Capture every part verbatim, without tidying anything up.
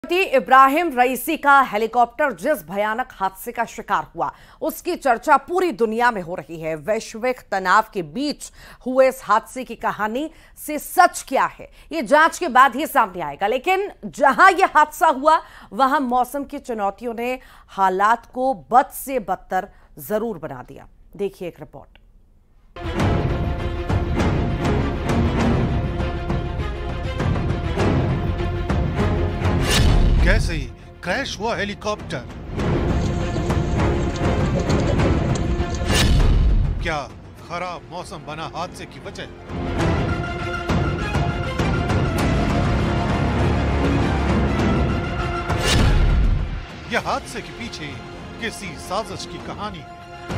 इब्राहिम रईसी का हेलीकॉप्टर जिस भयानक हादसे का शिकार हुआ उसकी चर्चा पूरी दुनिया में हो रही है। वैश्विक तनाव के बीच हुए इस हादसे की कहानी से सच क्या है ये जांच के बाद ही सामने आएगा। लेकिन जहां यह हादसा हुआ वहां मौसम की चुनौतियों ने हालात को बद से बदतर जरूर बना दिया। देखिए एक रिपोर्ट। कैसे क्रैश हुआ हेलीकॉप्टर? क्या खराब मौसम बना हादसे की वजह? यह हादसे के पीछे किसी साजिश की कहानी है।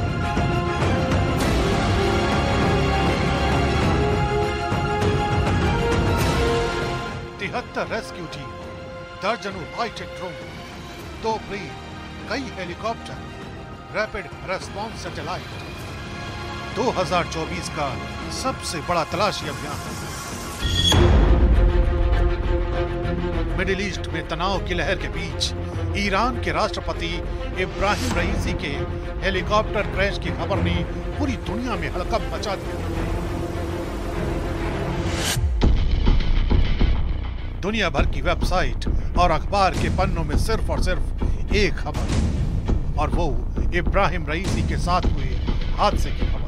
तिहत्तर रेस्क्यू टीम, दर्जनों फाइटर ड्रोन, दो प्लेन, कई हेलीकॉप्टर, रैपिड रेस्पॉन्स सैटेलाइट, दो हज़ार चौबीस का सबसे बड़ा तलाशी अभियान। मिडिल ईस्ट में तनाव की लहर के बीच ईरान के राष्ट्रपति इब्राहिम रईसी के हेलीकॉप्टर क्रैश की खबर ने पूरी दुनिया में हड़कंप मचा दिया। दुनिया भर की वेबसाइट और अखबार के पन्नों में सिर्फ और सिर्फ एक खबर, और वो इब्राहिम रईसी के साथ हुए हादसे की खबर।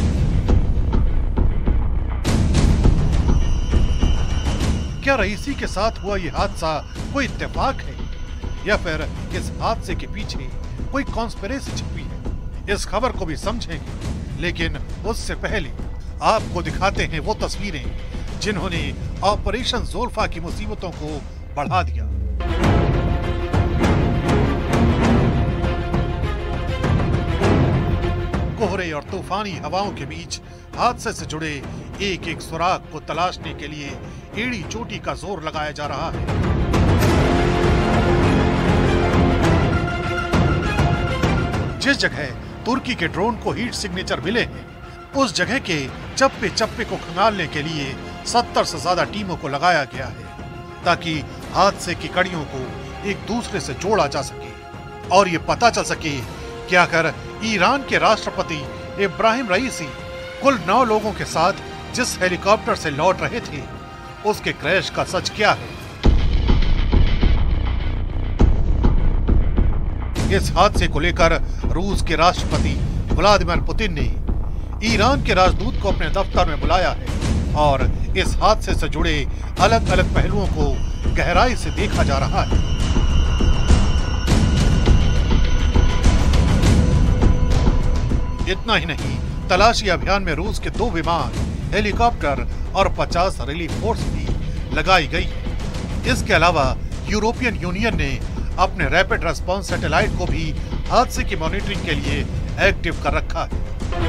क्या रईसी के साथ हुआ ये हादसा कोई इत्तेफाक है या फिर इस हादसे के पीछे कोई कॉन्स्पिरेसी छिपी है? इस खबर को भी समझेंगे, लेकिन उससे पहले आपको दिखाते हैं वो तस्वीरें जिन्होंने ऑपरेशन ज़ुल्फा की मुसीबतों को बढ़ा दिया। कोहरे और तूफानी हवाओं के बीच हादसे से जुड़े एक एक सुराग को तलाशने के लिए एड़ी चोटी का जोर लगाया जा रहा है। जिस जगह तुर्की के ड्रोन को हीट सिग्नेचर मिले हैं, उस जगह के चप्पे चप्पे को खंगालने के लिए सत्तर से ज्यादा टीमों को लगाया गया है ताकि हादसे की कड़ियों को एक दूसरे से जोड़ा जा सके और ये पता चल सके कि आखिर ईरान के राष्ट्रपति इब्राहिम रईसी कुल नौ लोगों के साथ जिस हेलीकॉप्टर से लौट रहे थे उसके क्रैश का सच क्या है। इस हादसे को लेकर रूस के राष्ट्रपति व्लादिमीर पुतिन ने ईरान के राजदूत को अपने दफ्तर में बुलाया है और इस हादसे से जुड़े अलग अलग पहलुओं को गहराई से देखा जा रहा है। इतना ही नहीं, तलाशी अभियान में रूस के दो विमान, हेलीकॉप्टर और पचास रिलीफ फोर्स भी लगाई गई है। इसके अलावा यूरोपियन यूनियन ने अपने रैपिड रेस्पॉन्स सैटेलाइट को भी हादसे की मॉनिटरिंग के लिए एक्टिव कर रखा है।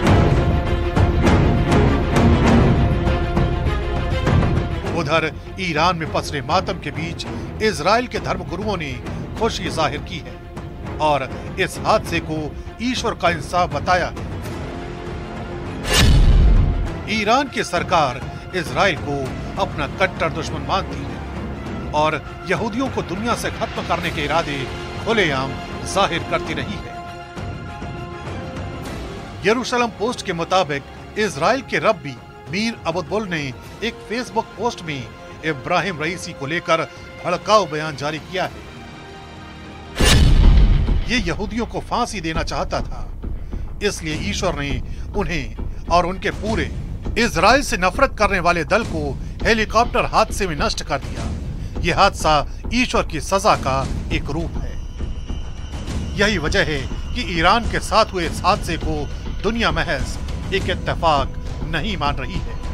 उधर ईरान में पसरे मातम के बीच इजराइल के धर्मगुरुओं ने खुशी जाहिर की है और इस हादसे को ईश्वर का इंसाफ बताया है। ईरान की सरकार इजराइल को अपना कट्टर दुश्मन मानती है और यहूदियों को दुनिया से खत्म करने के इरादे खुलेआम जाहिर करती रही है। यरूशलेम पोस्ट के मुताबिक इजराइल के रब्बी मीर अबुतबुल ने एक फेसबुक पोस्ट में इब्राहिम रईसी को लेकर भड़काऊ बयान जारी किया है। ये यहूदियों को फांसी देना चाहता था, इसलिए ईश्वर ने उन्हें और उनके पूरे इजराइल से नफरत करने वाले दल को हेलीकॉप्टर हादसे में नष्ट कर दिया। यह हादसा ईश्वर की सजा का एक रूप है। यही वजह है कि ईरान के साथ हुए इस हादसे को दुनिया महज एक इत्तेफाक नहीं मान रही है।